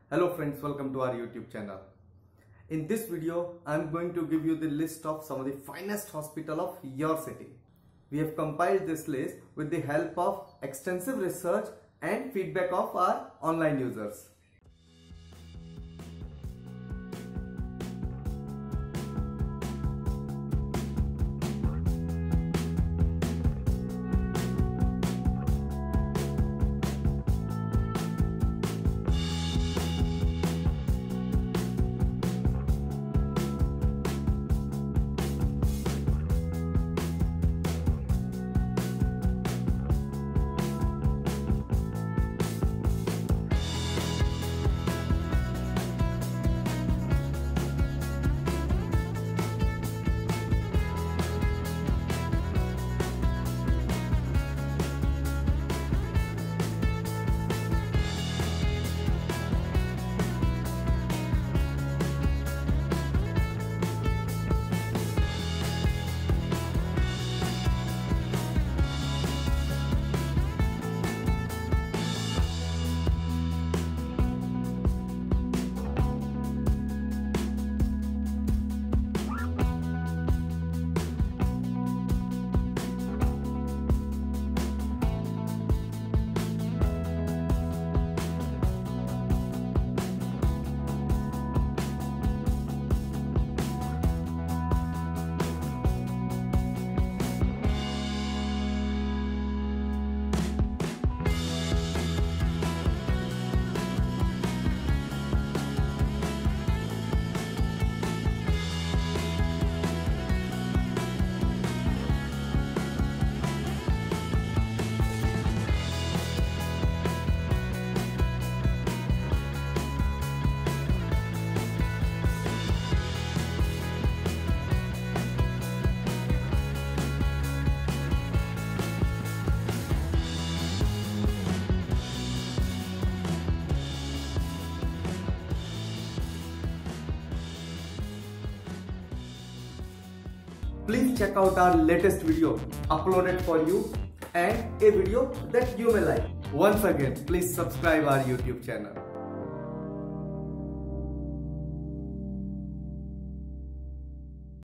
Hello friends, welcome to our YouTube channel. In this video, I am going to give you the list of some of the finest hospitals of your city. We have compiled this list with the help of extensive research and feedback of our online users. Please check out our latest video uploaded for you and a video that you may like. Once again, please subscribe our YouTube channel.